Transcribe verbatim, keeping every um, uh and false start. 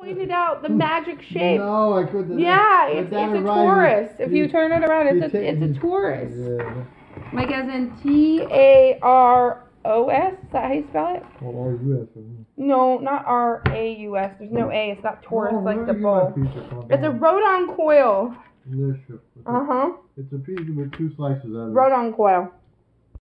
Pointed out the magic shape. No, I couldn't. Yeah, it's, it's a Taurus. If you turn it around, it's a, it's a Taurus. Yeah. Like as in T A R O S? Is that how you spell it? Well, R U S. No, not R A U S. There's no A. It's not Taurus oh, like the bull. It's a Rodin Coil. Delicious. Uh-huh. It's a pizza with two slices out of it. Rodin Coil.